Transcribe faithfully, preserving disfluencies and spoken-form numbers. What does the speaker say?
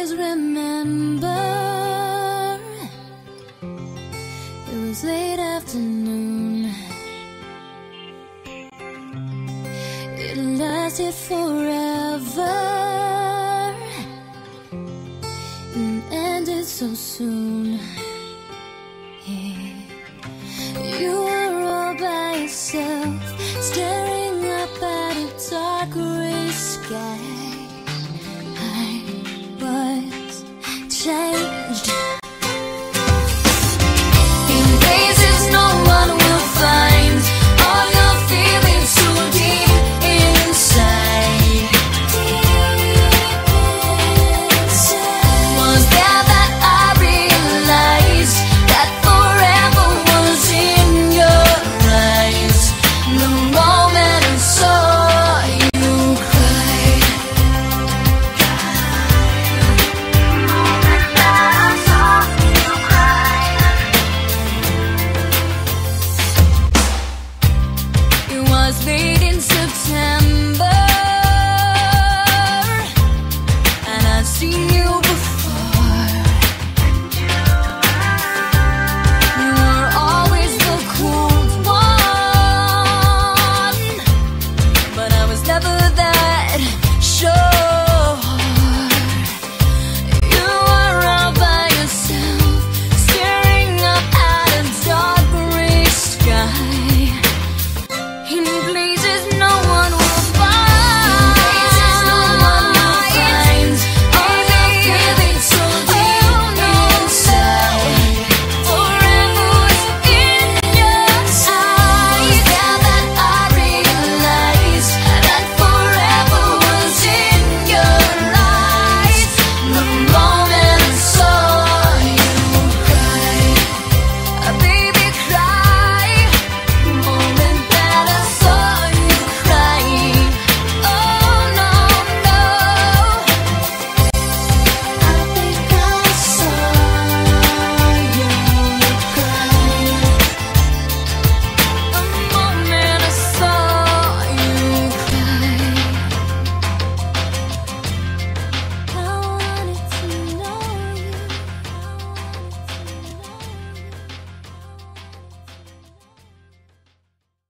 always remember. It was late afternoon. It lasted forever and ended so soon. Yeah. You were all by yourself, staring up at a dark gray sky. I was changed.